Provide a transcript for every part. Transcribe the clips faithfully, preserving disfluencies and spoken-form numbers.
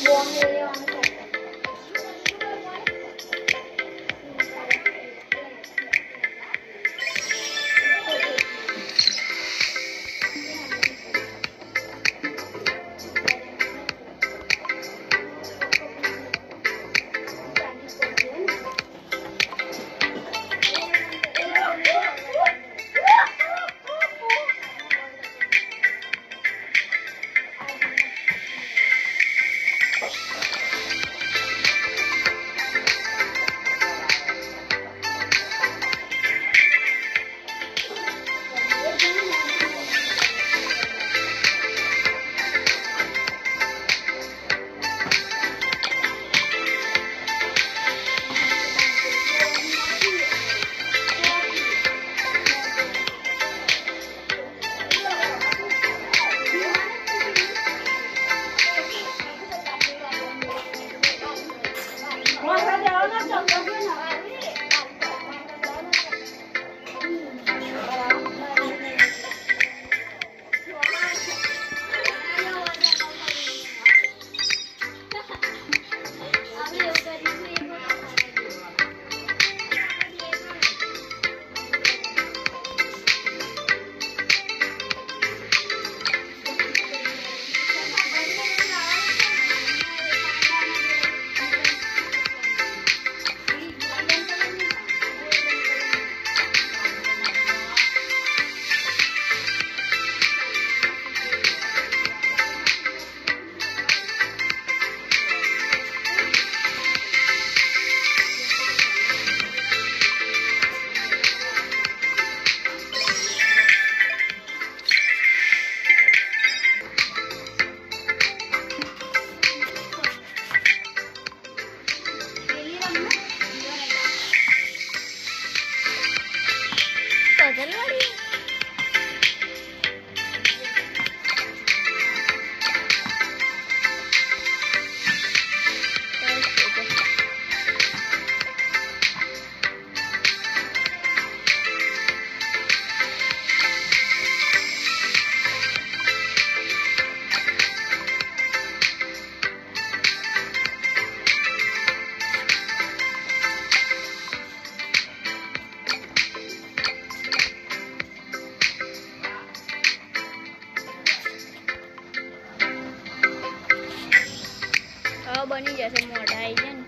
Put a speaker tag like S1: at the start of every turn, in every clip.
S1: બની જશે મોઢા આવી જાય ને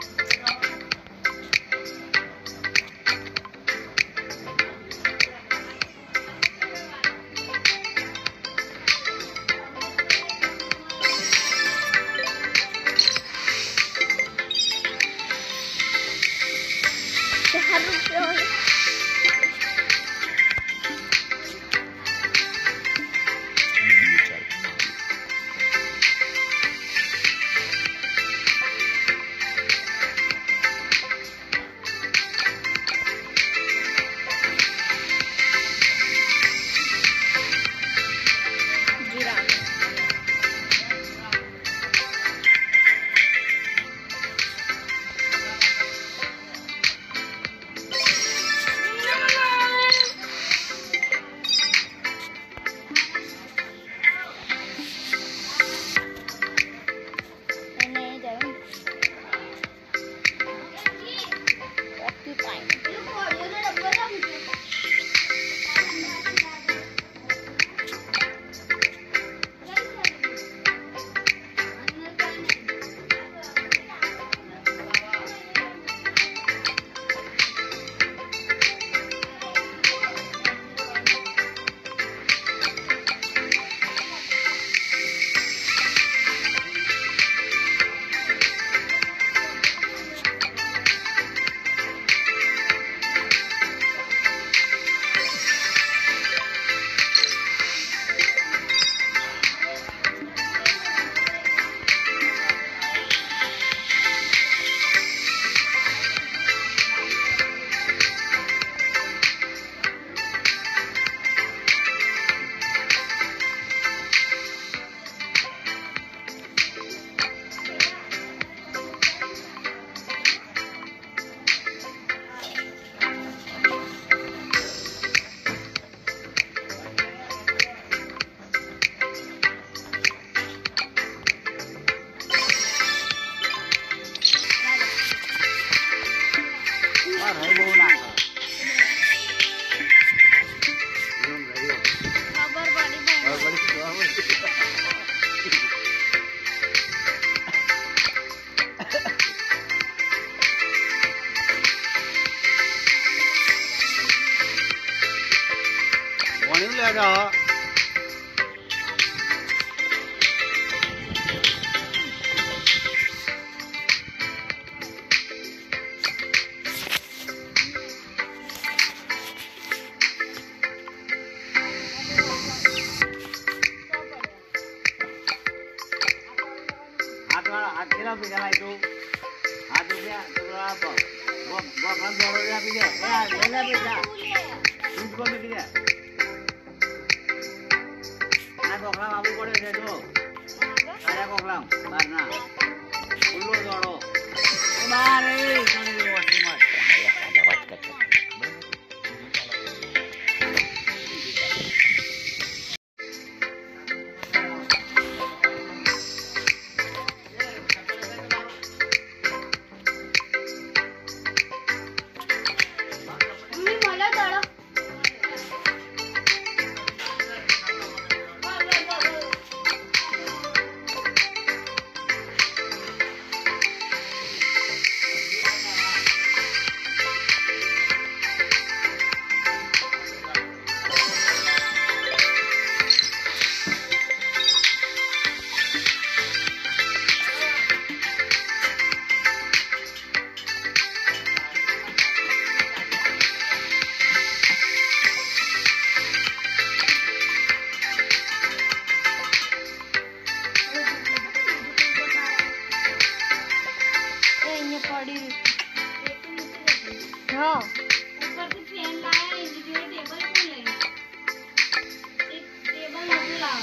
S2: આ કેટલા પૈસા લાવી તું હાથ રૂપિયા તું આપો ગોખલા દોઢ રૂપિયા આપી દે લે પૈસા દૂધ કોણ મૂકી દે આ ગોખલા આપવું પડે છે જો અરે ગોખલા બાર ના ખુલ્લો દોડો બાર એ ઘણી વસ્તી માં વાત કરતો
S1: हाँ ऊपर से फैन लाया इसी के टेबल क्यों नहीं एक टेबल नहीं लाया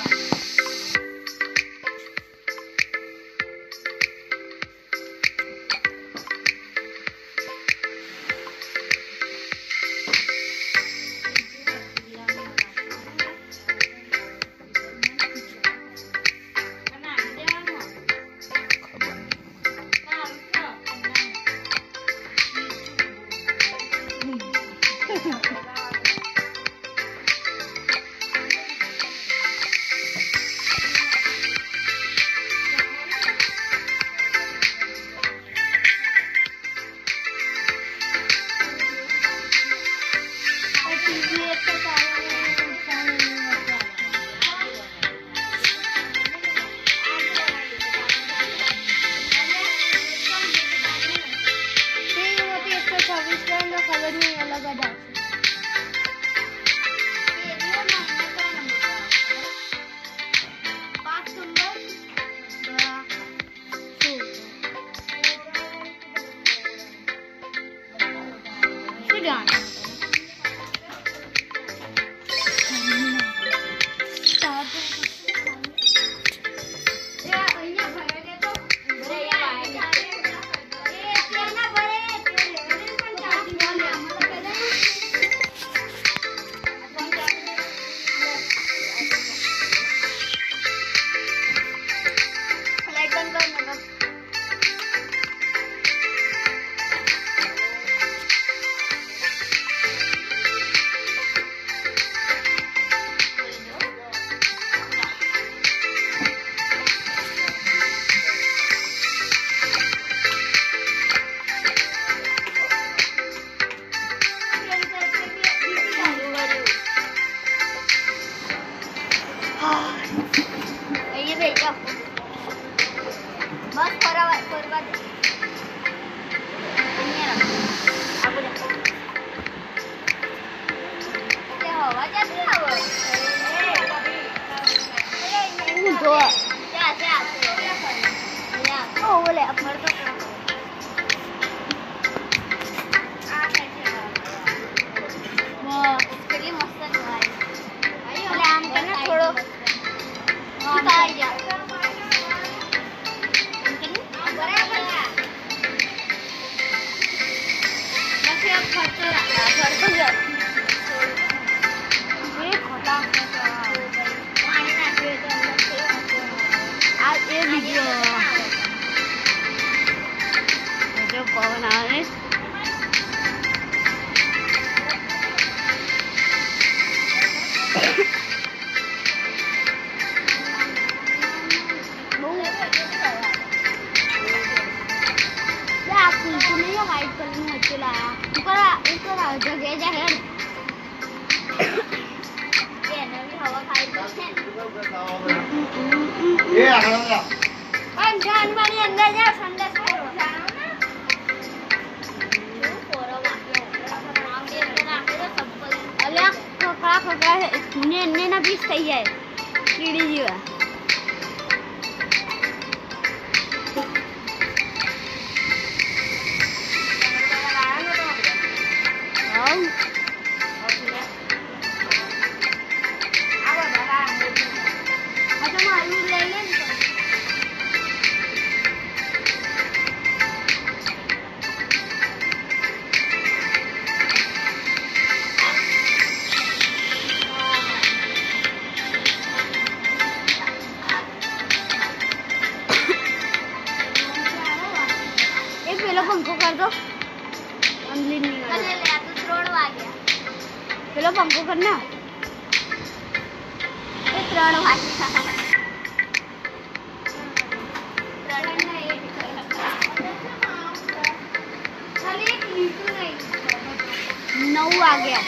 S1: बस फरवा फरवा दे आपू दे ते हवा जाती हवा ए तो जा जा या ओ बोले अफर तो आ कैसे वाह कितनी मस्त है भाई अरे आम के ना थोड़ो हां आ जा पवन आए वाइट कलर में अच्छे लाया ऊपर ऊपर आ जगह जगह ये नवी हवा खाई तो है ये आ गया हम जान वाली अंदर जा संदेश करो जानो ना वो पोरा वाला नाम दे के ना के सब कोई अल्लाह खकड़ा खकड़ा है ने ने ना भी सही है कीड़ी जी है अच्छा मालूम ले ले एक पेलो पंखो कर दो अंदर नहीं कर ले ले तो त्रोड़ आ गया पेलो पंखो करना ये त्रोड़ आ गया त्रोड़ नहीं खाली एक लीटू नहीं नौ आ गया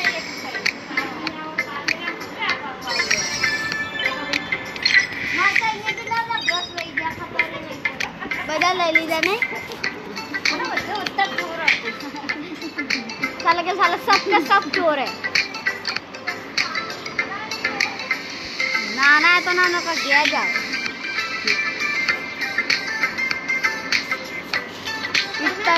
S1: माता ये तो ना दस वही गया खबर नहीं बदल ले लीजिए नहीं साला के साला सब का सब चोर है नाना है तो नाना का गया जाओ इतना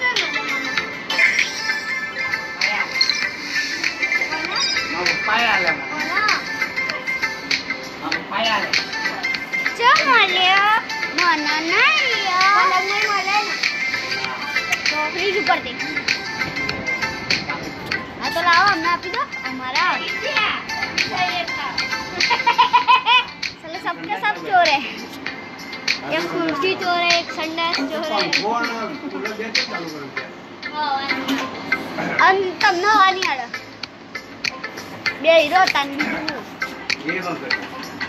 S1: चमलिया mana naya kalau mau malah तो फ्रिज ऊपर देख हाँ तो लाओ हमने आप ही दो हमारा साले सबके सब चोर है एक कुर्सी चोर है एक संडास चोर है अंतम ना वाली आड़ा बे हीरो तंगी ये बंद कर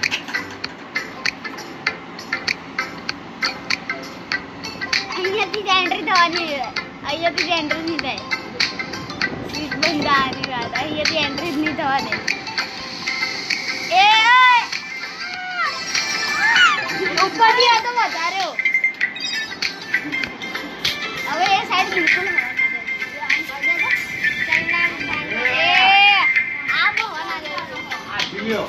S1: अय्याची एंट्री थवानी अय्याची एंट्री नहीं दे सीट बंद आनी बात अय्याची एंट्री नहीं थवा दे ए ऊपर दिया तो बता रहे हो अबे ये साइड बिल्कुल हवा ना दे चलना ए आप हवा ना दे आ दियो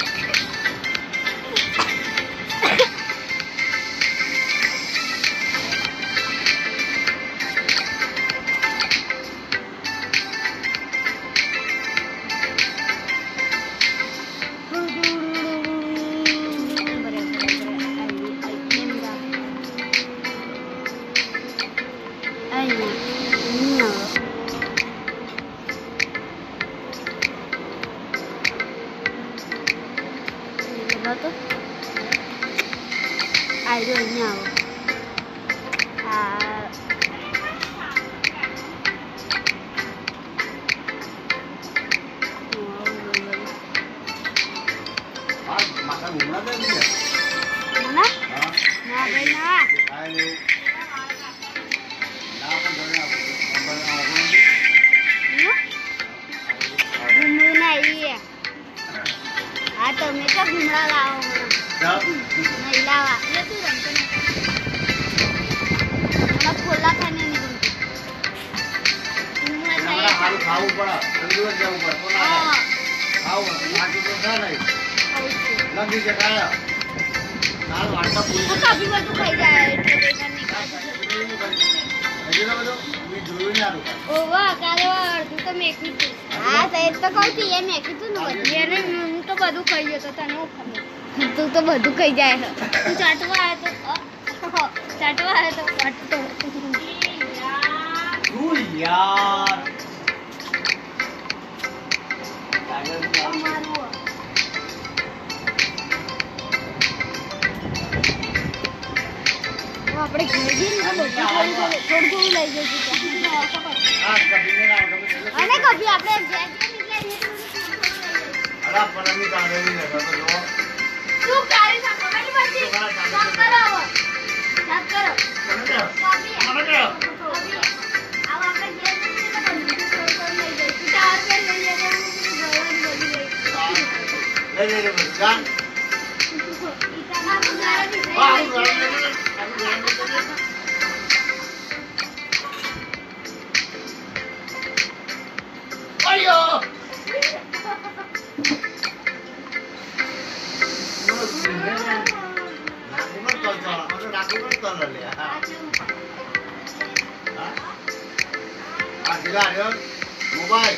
S1: तो आई डोंट नो
S2: आज माता घूमना दे दिया
S1: ना ना भाई ना
S2: खाए लो ना अपन घर में हम बना
S1: घूमू नहीं है हाँ तो मैं कब घूमना लाओ नहीं लावा ये तू रंग ना खोला खाने नहीं घूमती
S2: हमारा हाल खाऊ पड़ा तंदूर जाऊ पड़ा तो ना खाऊ बाकी तो था नहीं लगी के खाया नाल वाटा पूरी
S1: तो कभी बार तो खाई जाए तो देखा नहीं
S2: अजय ना बोलो मैं जरूर नहीं आ रहा
S1: ओ वाह काले वार तू तो मैं की हां सही तो कहती है मैं की तू न बतिया ने હું તો બધું ખાઈ જતો તને હું ખબર તું તો બધું ખાઈ જાય તું ચાટવા આવે તો ચાટવા આવે તો કાટતો
S2: तू यार टाइगर
S1: મારું वो આપણે ઘરે જઈને તો બધું થોડું થોડું લઈ જઈશું
S2: हां कभी नहीं ना कभी
S1: અને કભી આપણે જે જે નીકળે
S2: अरे पता नहीं कहां नहीं लगा तो लो
S1: तू गाड़ी ना पकड़ी पड़ती साफ करो साफ करो
S2: समझ
S1: कभी
S2: समझ
S1: कभी अब આપણે જે જે તો બધું થોડું થોડું લઈ જઈશું ચાર पे લઈ લેજો ભગવાન બોલી ગઈ
S2: ले ले ले जान
S1: इतना गुजारा भी
S2: हां
S1: नहीं
S2: अयो नाकुमर चल चल और नाकुमर चल ले हां हां दिला रे मोबाइल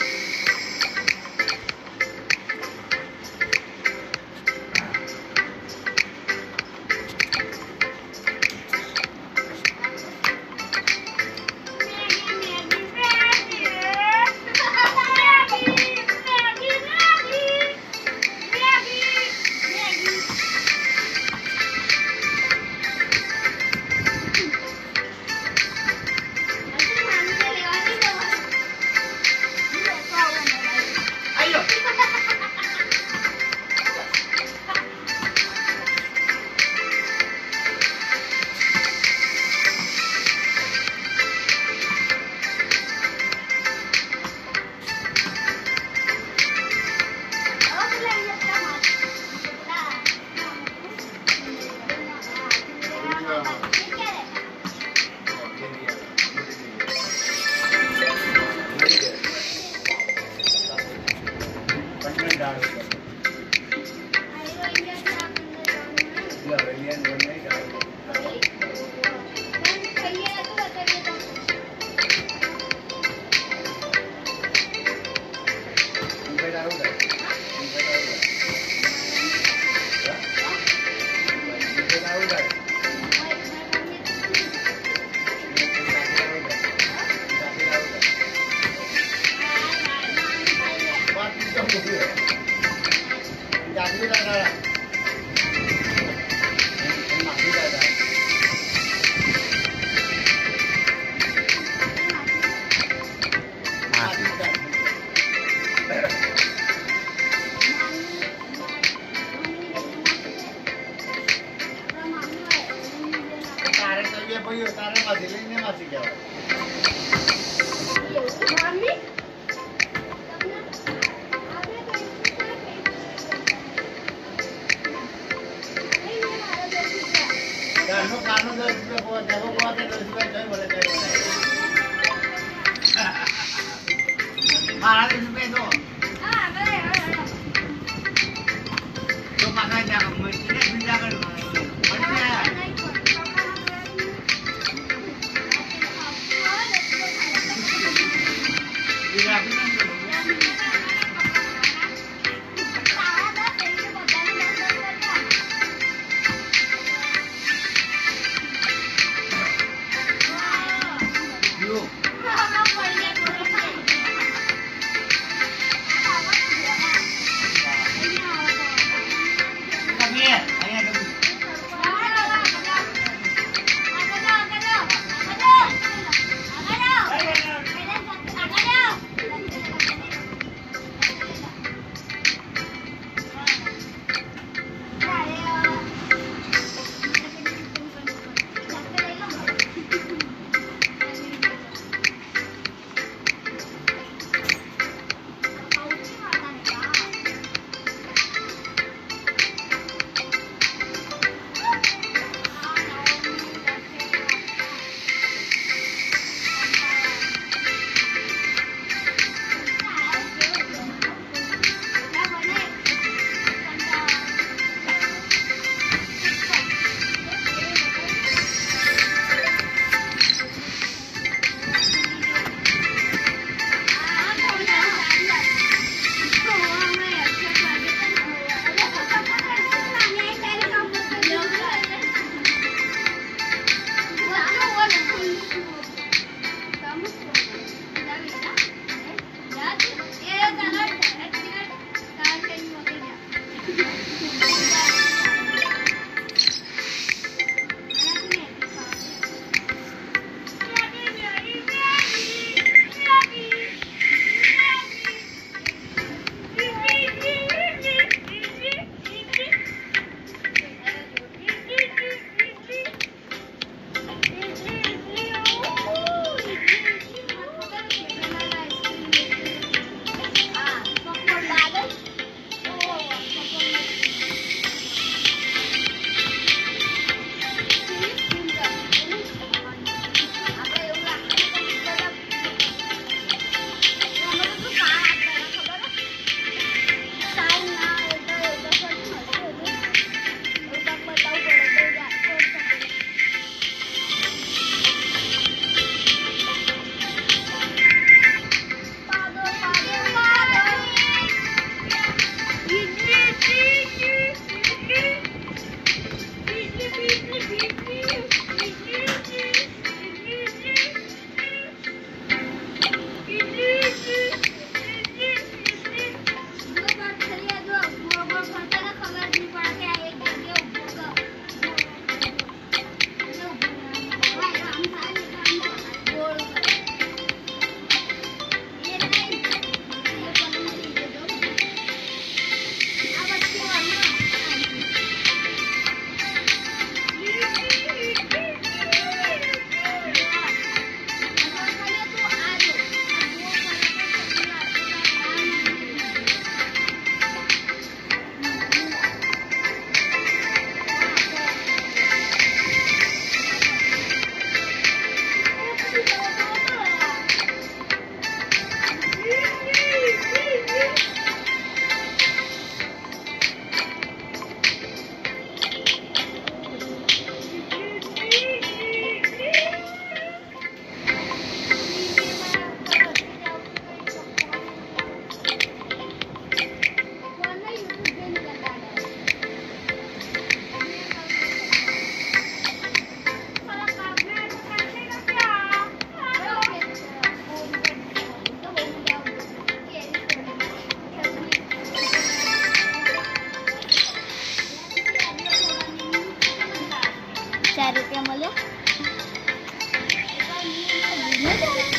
S1: ચાર રૂપિયા મળ્યો.